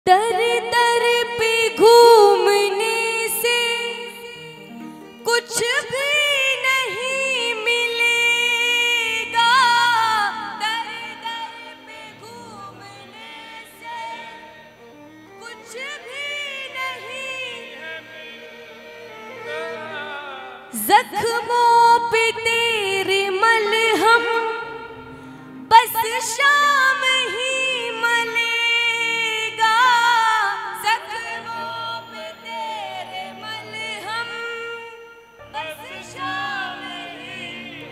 दर दर पे घूमने से कुछ भी नहीं मिलेगा। दर दर पे घूमने से कुछ भी नहीं, जख्मों पे तेरे मलहम बस शाम ही मलेगा। जख्मों पे तेरे मलहम बस शाम ही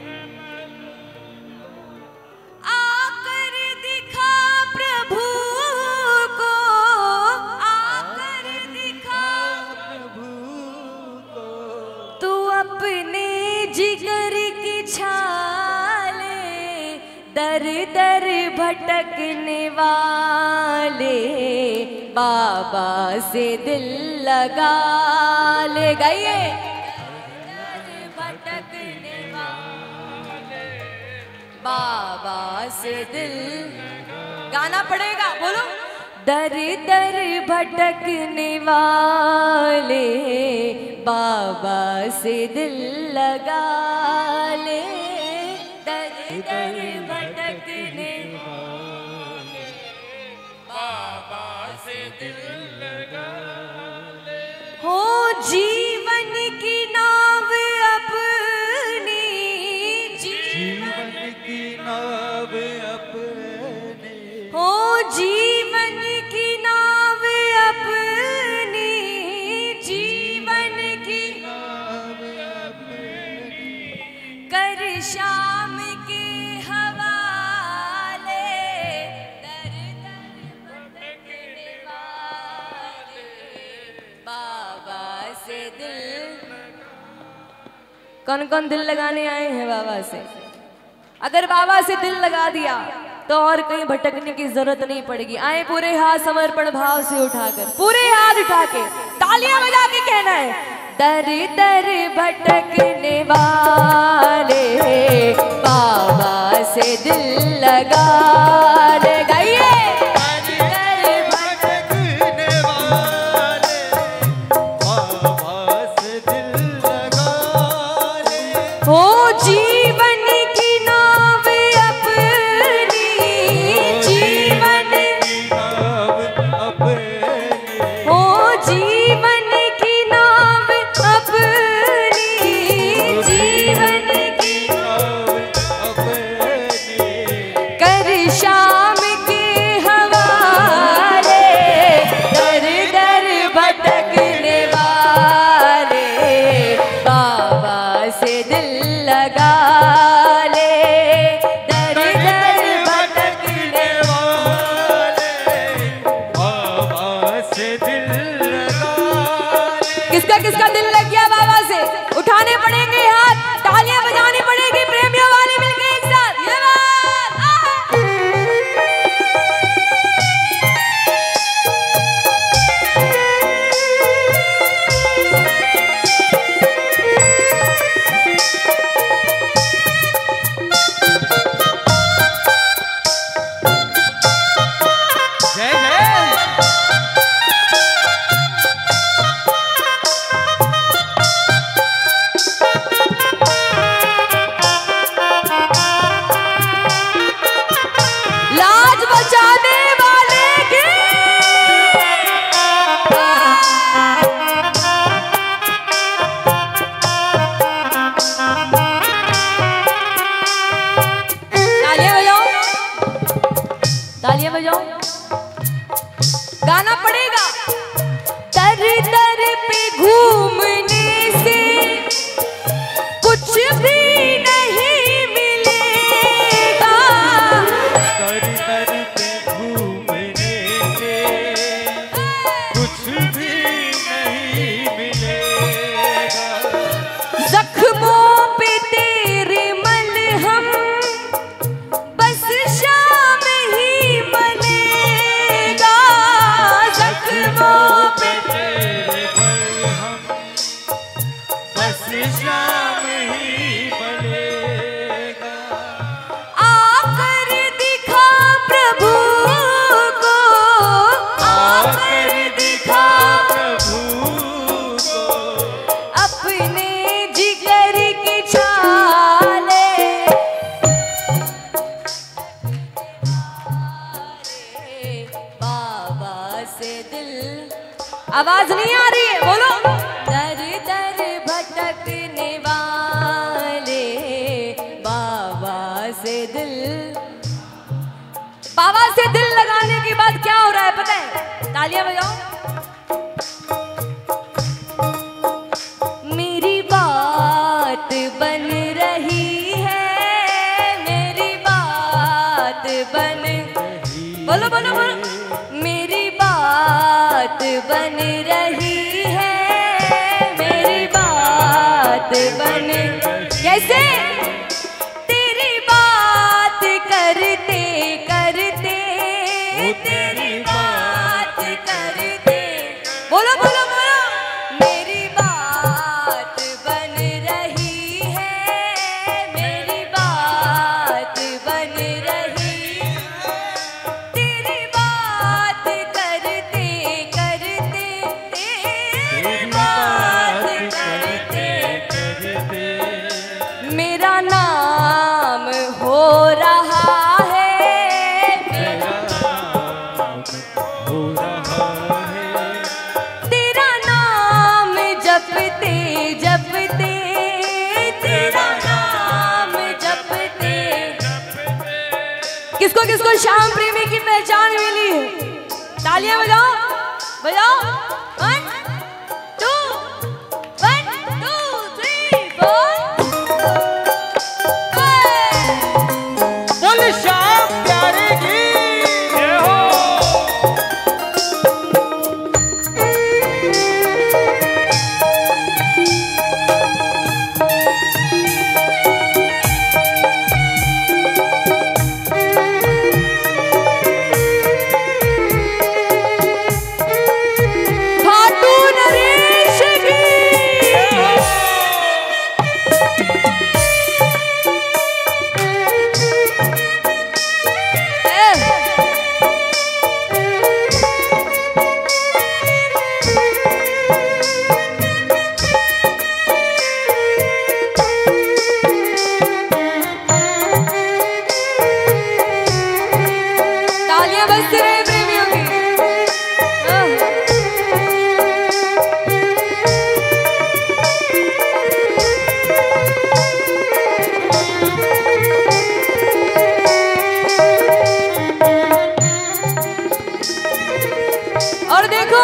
आकर दिखा प्रभु को, आकर दिखा प्रभु को, तू अपने जिगर की छाले दर दर भटकने वाले बाबा से दिल लगा ले। गाइए, भटकने वाले बाबा से दिल, गाना पड़ेगा, बोलो। दर दर भटकने वाले बाबा से दिल लगा ले। दर दर भटकने वाले बाबा से दिल लगा ले। हो जीवन की नाव अपनी, जीवन की नाव अपनी, हो जीवन की नाव अपनी, जीवन की नाव अपनी कर शाम के हवाले। दर दर भटकने वाले बाबा से दिल। कौन कौन दिल लगाने आए हैं बाबा से? अगर बाबा से दिल लगा दिया तो और कहीं भटकने की जरूरत नहीं पड़ेगी। आए पूरे हाथ समर्पण भाव से उठाकर, पूरे हाथ उठा के तालियां बजा के कहना है, दर दर भटकने वाले बाबा से दिल लगा ले। गाइए, दर दर भटकने वाले बाबा से दिल लगा ले। हो जीवन की नाव अपनी, जीवन की नाव अपनी, हो जीवन की नाव अपनी, जीवन की नाव अपनी कर शाम के हवाले। दर दर भटकने वाले बाबा से दिल लगा ले। दर दर भटकने वाले बाबा से दिल लगा ले। किसका किसका दिल लग गया बाबा से? उठाने पड़ेंगे हाथ, तालियां बजानी पड़ेगी प्रेमियों वाले मिलके एक साथ। ये बात जय जय। लाज बचाने वाले की तालियां बजाओ, तालियां बजाओ, गाना पड़ेगा। दर दर पे घूमने से कुछ भी नहीं मिलेगा। दर दर पे घूमने से कुछ भी नहीं मिलेगा। जख्मों पे तेरे मलहम बस शाम ही मलेगा। से दिल, आवाज नहीं आ रही है, बोलो। दर दर भटकने वाले बाबा से दिल, बाबा से दिल लगाने के बाद क्या हो रहा है पता है? तालियां बजाओ। मेरी बात बन रही है, मेरी बात बन, बोलो बोलो बोलो। मेरी बात बन रही है, मेरी बात बन, कैसे? तेरी बात करते करते, तेरी बात करते, बोलो बोलो बोलो। मेरी बात बन रही है, मेरी बात बन रही, तेरी बात करते करते, तेरी बात करते करते मेरा नाम हो रहा है, मेरा नाम हो रहा है। तेरा नाम जपते जपते, तेरा नाम जपते। किसको किसको श्याम प्रेमी की पहचान मिली है? तालियां बजाओ बजाओ। 1 2 1 2 3 4। बोल श्याम प्यारे की जय हो। खाटू नरेश की तालियां बजती रहे प्रेमियों की। और देखो,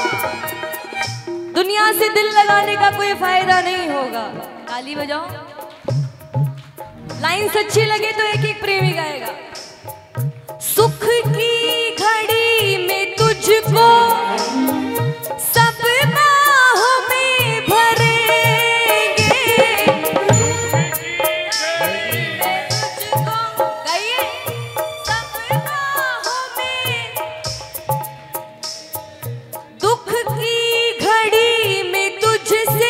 दुनिया से दिल लगाने का कोई फायदा नहीं होगा। ताली बजाओ। लाइन अच्छी लगे तो एक एक प्रेमी गाएगा। सुख की घड़ी में तुझको सब बाहों में भरेंगे, तुझको गाइए। सब बाहों में, दुख की घड़ी में तुझसे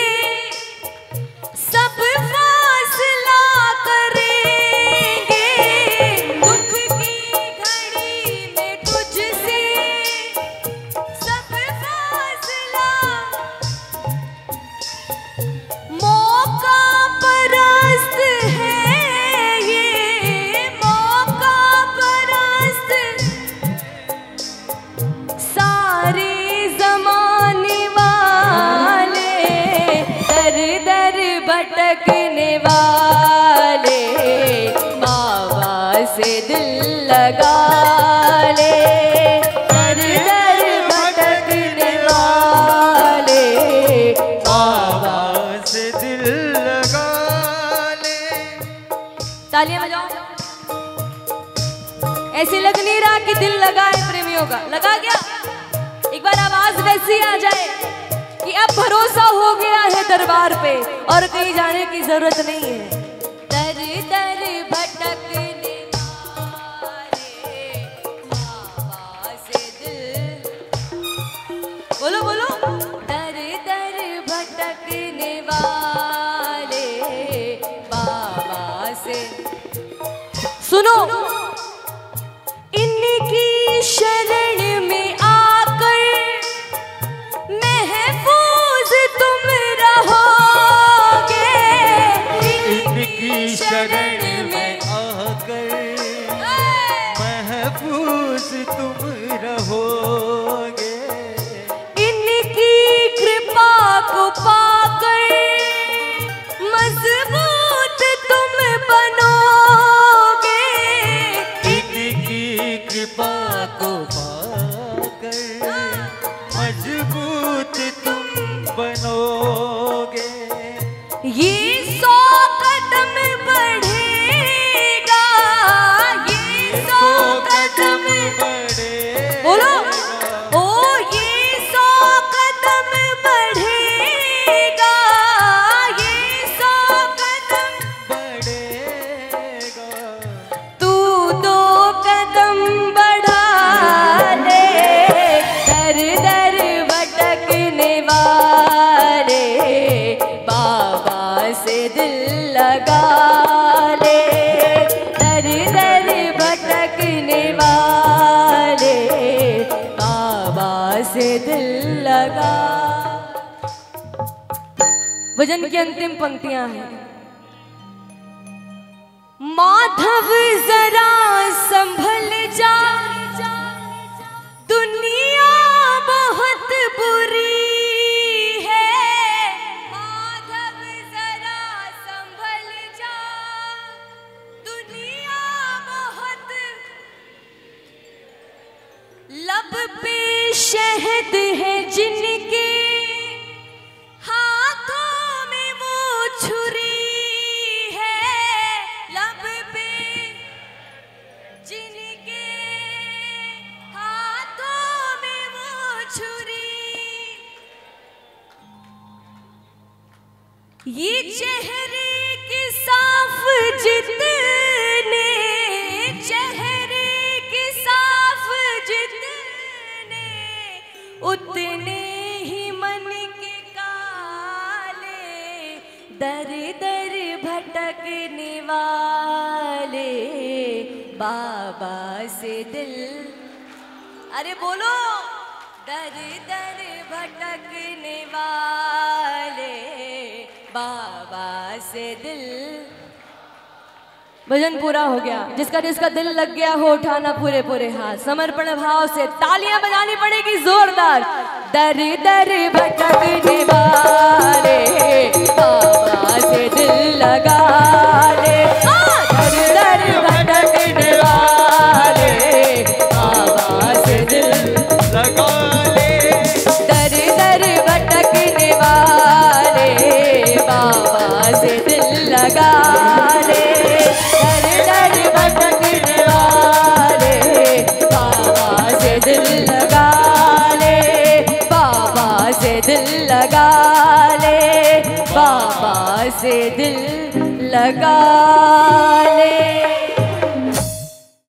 सब फासला करेंगे, दुख की घड़ी में तुझसे सब फासला। मौका परस्त है ये, मौका परस्त सारे जमाने वाले, दर दर भटकने वाले बाबा से दिल लगा ले, दर दर भटकने वाले बाबा। से दिल लगा ले। तालियां बजाओ। ऐसे लग नहीं रहा कि दिल लगा है प्रेमियों का, लगा गया? एक बार आवाज वैसी आ जाए कि अब भरोसा हो गया है दरबार पे और कहीं जाने की जरूरत नहीं है। दर दर भटकने वाले बाबा से दिल, बोलो बोलो। दर दर भटकने वाले बाबा से, सुनो। इनकी शरण में आकर महफूज तुम रहोगे, इनकी शरण में आकर महफूज तुम रहोगे। से दिल लगा। भजन की अंतिम पंक्तियां हैं। माधव जरा संभल जा, दुनिया बहुत बुरी है। माधव जरा संभल जा, दुनिया बहुत। लब पे शहद है जिनके, हाथों में वो छुरी है। लब पे जिनके, हाथों में वो छुरी। ये चेहरे के साफ जितने, चेहरे के साफ जितने, उतने ही मन के काले। दर दर भटकने वाले, बाबा से दिल। अरे बोलो, दर दर भटकने वाले, बाबा से दिल। भजन पूरा हो गया। जिसका जिसका दिल लग गया हो उठाना पूरे पूरे हाथ, समर्पण भाव से तालियां बजानी पड़ेगी जोरदार। दर दर भटकने वाले, बाबा से दिल लगा ले। दर दर भटकने वाले, बाबा से दिल लगा ले। दर दर भटकने वाले, बाबा से दिल लगा ले। भटकने वाले, बाबा से दिल लगा ले। बाबा से दिल लगा ले, बाबा से दिल लगा ले।